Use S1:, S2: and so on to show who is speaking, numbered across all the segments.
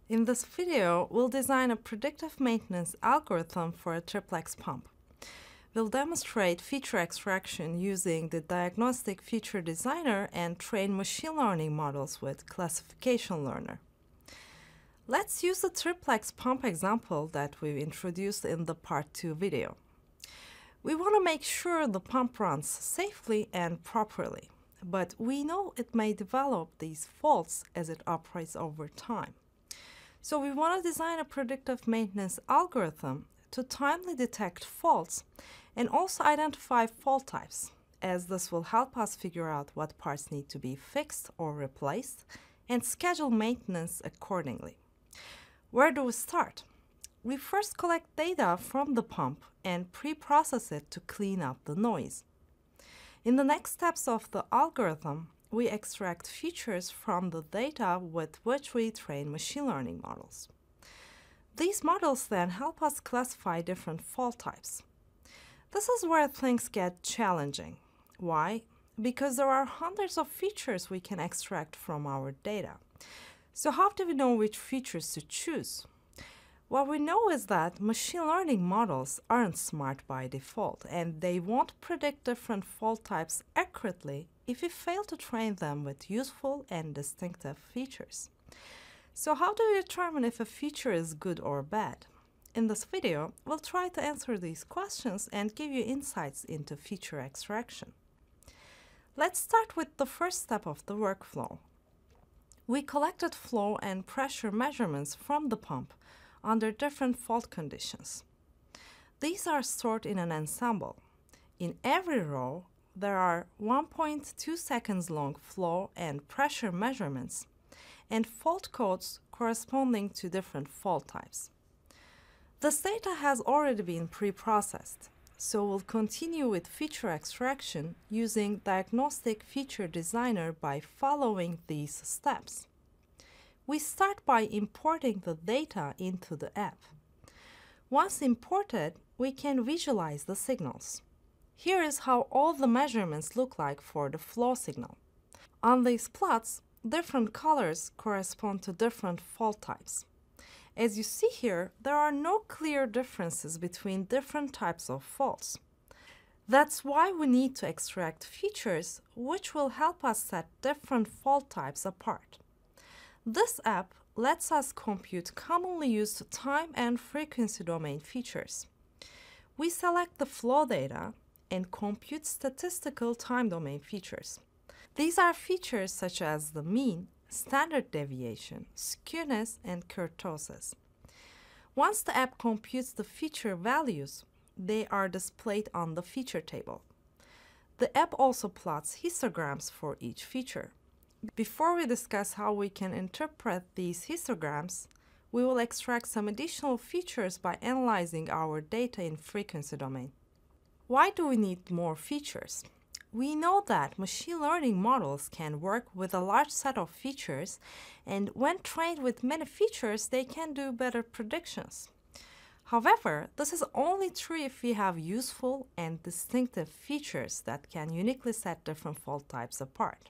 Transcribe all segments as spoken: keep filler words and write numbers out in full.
S1: In this video, we'll design a predictive maintenance algorithm for a triplex pump. We'll demonstrate feature extraction using the Diagnostic Feature Designer and train machine learning models with Classification Learner. Let's use the triplex pump example that we introduced in the part two video. We want to make sure the pump runs safely and properly, but we know it may develop these faults as it operates over time. So we want to design a predictive maintenance algorithm to timely detect faults and also identify fault types, as this will help us figure out what parts need to be fixed or replaced and schedule maintenance accordingly. Where do we start? We first collect data from the pump and pre-process it to clean up the noise. In the next steps of the algorithm, we extract features from the data with which we train machine learning models. These models then help us classify different fault types. This is where things get challenging. Why? Because there are hundreds of features we can extract from our data. So how do we know which features to choose? What we know is that machine learning models aren't smart by default, and they won't predict different fault types accurately if we fail to train them with useful and distinctive features. So how do we determine if a feature is good or bad? In this video, we'll try to answer these questions and give you insights into feature extraction. Let's start with the first step of the workflow. We collected flow and pressure measurements from the pump under different fault conditions. These are stored in an ensemble. In every row, there are one point two seconds long flow and pressure measurements and fault codes corresponding to different fault types. This data has already been pre-processed, so we'll continue with feature extraction using Diagnostic Feature Designer by following these steps. We start by importing the data into the app. Once imported, we can visualize the signals. Here is how all the measurements look like for the flow signal. On these plots, different colors correspond to different fault types. As you see here, there are no clear differences between different types of faults. That's why we need to extract features which will help us set different fault types apart. This app lets us compute commonly used time and frequency domain features. We select the flow data and compute statistical time domain features. These are features such as the mean, standard deviation, skewness, and kurtosis. Once the app computes the feature values, they are displayed on the feature table. The app also plots histograms for each feature. Before we discuss how we can interpret these histograms, we will extract some additional features by analyzing our data in frequency domain. Why do we need more features? We know that machine learning models can work with a large set of features, and when trained with many features, they can do better predictions. However, this is only true if we have useful and distinctive features that can uniquely set different fault types apart.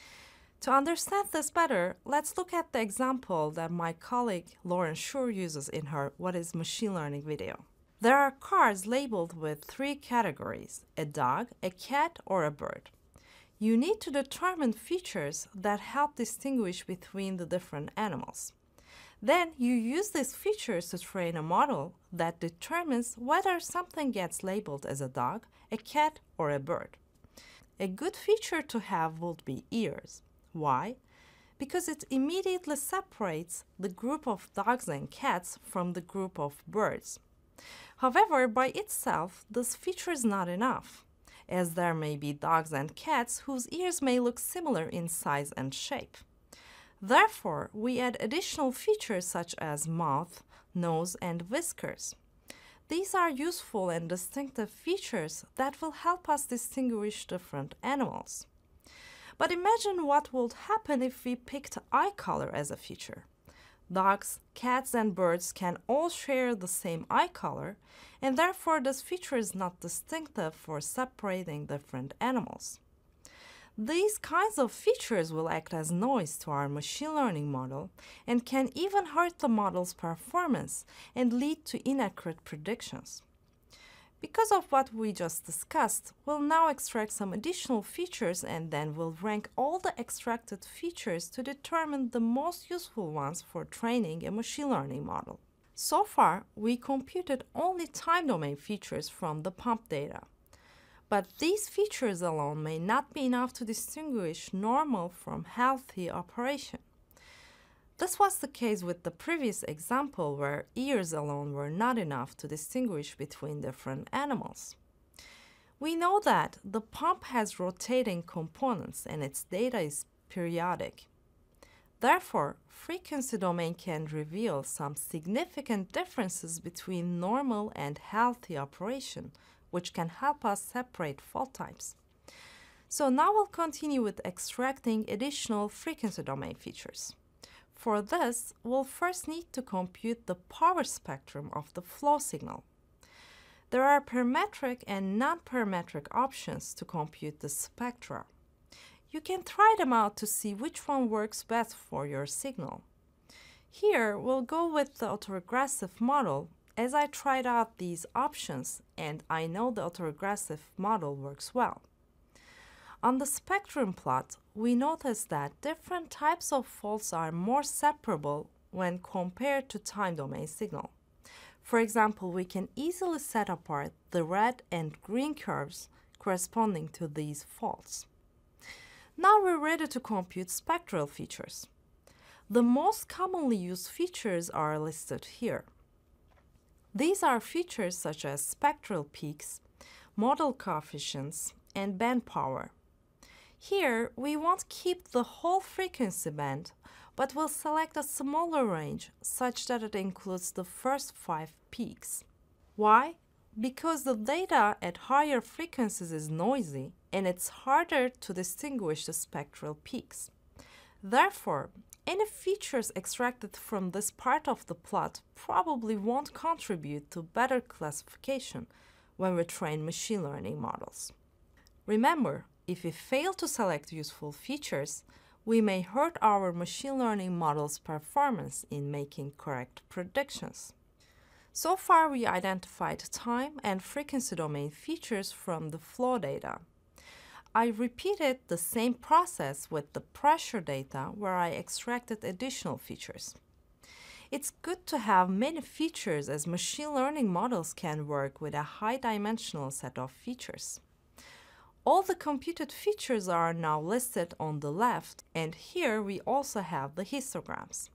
S1: To understand this better, let's look at the example that my colleague Lauren Schur uses in her What is Machine Learning video. There are cars labeled with three categories: a dog, a cat, or a bird. You need to determine features that help distinguish between the different animals. Then you use these features to train a model that determines whether something gets labeled as a dog, a cat, or a bird. A good feature to have would be ears. Why? Because it immediately separates the group of dogs and cats from the group of birds. However, by itself, this feature is not enough, as there may be dogs and cats whose ears may look similar in size and shape. Therefore, we add additional features such as mouth, nose, and whiskers. These are useful and distinctive features that will help us distinguish different animals. But imagine what would happen if we picked eye color as a feature. Dogs, cats, and birds can all share the same eye color, and therefore this feature is not distinctive for separating different animals. These kinds of features will act as noise to our machine learning model and can even hurt the model's performance and lead to inaccurate predictions. Because of what we just discussed, we'll now extract some additional features and then we'll rank all the extracted features to determine the most useful ones for training a machine learning model. So far, we computed only time domain features from the pump data. But these features alone may not be enough to distinguish normal from healthy operation. This was the case with the previous example where ears alone were not enough to distinguish between different animals. We know that the pump has rotating components and its data is periodic. Therefore, frequency domain can reveal some significant differences between normal and healthy operation, which can help us separate fault types. So now we'll continue with extracting additional frequency domain features. For this, we'll first need to compute the power spectrum of the flow signal. There are parametric and non-parametric options to compute the spectra. You can try them out to see which one works best for your signal. Here, we'll go with the autoregressive model, as I tried out these options and I know the autoregressive model works well. On the spectrum plot, we notice that different types of faults are more separable when compared to time domain signal. For example, we can easily set apart the red and green curves corresponding to these faults. Now we're ready to compute spectral features. The most commonly used features are listed here. These are features such as spectral peaks, model coefficients, and band power. Here, we won't keep the whole frequency band, but we'll select a smaller range such that it includes the first five peaks. Why? Because the data at higher frequencies is noisy and it's harder to distinguish the spectral peaks. Therefore, any features extracted from this part of the plot probably won't contribute to better classification when we train machine learning models. Remember, if we fail to select useful features, we may hurt our machine learning model's performance in making correct predictions. So far, we identified time and frequency domain features from the flow data. I repeated the same process with the pressure data where I extracted additional features. It's good to have many features as machine learning models can work with a high-dimensional set of features. All the computed features are now listed on the left, and here we also have the histograms.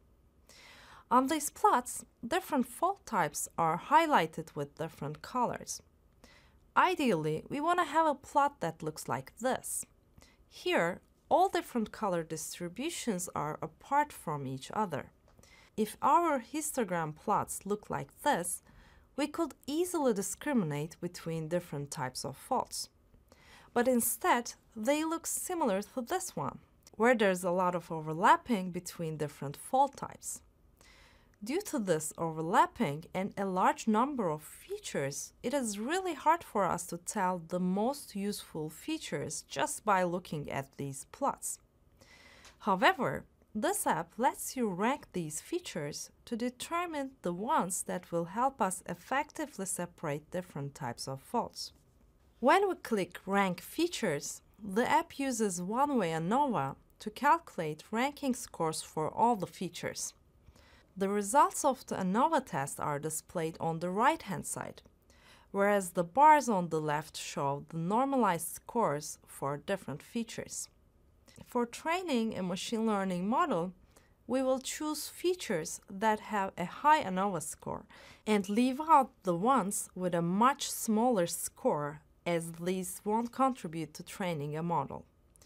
S1: On these plots, different fault types are highlighted with different colors. Ideally, we want to have a plot that looks like this. Here, all different color distributions are apart from each other. If our histogram plots look like this, we could easily discriminate between different types of faults. But instead, they look similar to this one, where there's a lot of overlapping between different fault types. Due to this overlapping and a large number of features, it is really hard for us to tell the most useful features just by looking at these plots. However, this app lets you rank these features to determine the ones that will help us effectively separate different types of faults. When we click Rank Features, the app uses one-way ANOVA to calculate ranking scores for all the features. The results of the ANOVA test are displayed on the right-hand side, whereas the bars on the left show the normalized scores for different features. For training a machine learning model, we will choose features that have a high ANOVA score and leave out the ones with a much smaller score, as these won't contribute to training a model.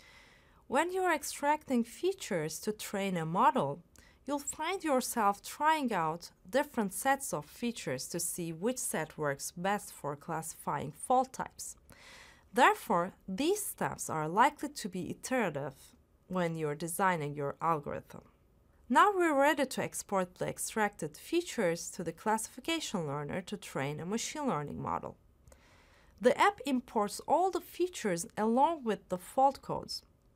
S1: When you're extracting features to train a model, you'll find yourself trying out different sets of features to see which set works best for classifying fault types. Therefore, these steps are likely to be iterative when you're designing your algorithm. Now we're ready to export the extracted features to the classification learner to train a machine learning model. The app imports all the features along with the fault codes.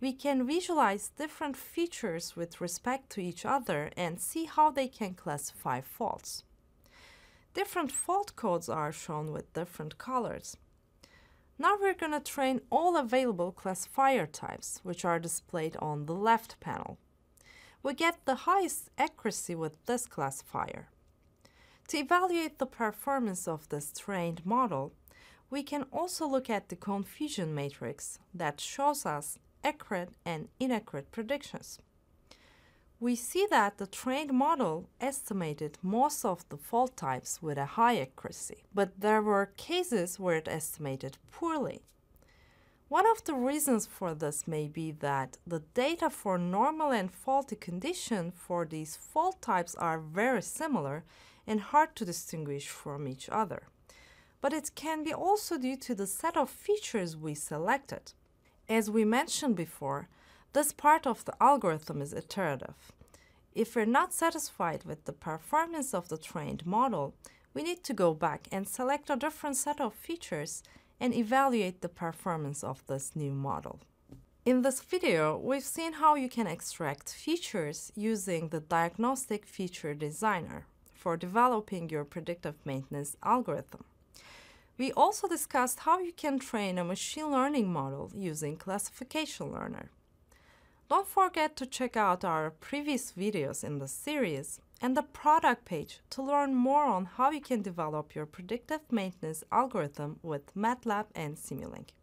S1: we can visualize different features with respect to each other and see how they can classify faults. Different fault codes are shown with different colors. Now we're going to train all available classifier types, which are displayed on the left panel. We get the highest accuracy with this classifier. To evaluate the performance of this trained model, we can also look at the confusion matrix that shows us accurate and inaccurate predictions. We see that the trained model estimated most of the fault types with a high accuracy, but there were cases where it estimated poorly. One of the reasons for this may be that the data for normal and faulty condition for these fault types are very similar and hard to distinguish from each other. But it can be also due to the set of features we selected. As we mentioned before, this part of the algorithm is iterative. If we're not satisfied with the performance of the trained model, we need to go back and select a different set of features and evaluate the performance of this new model. In this video, we've seen how you can extract features using the Diagnostic Feature Designer for developing your predictive maintenance algorithm. We also discussed how you can train a machine learning model using Classification Learner. Don't forget to check out our previous videos in the series and the product page to learn more on how you can develop your predictive maintenance algorithm with MATLAB and Simulink.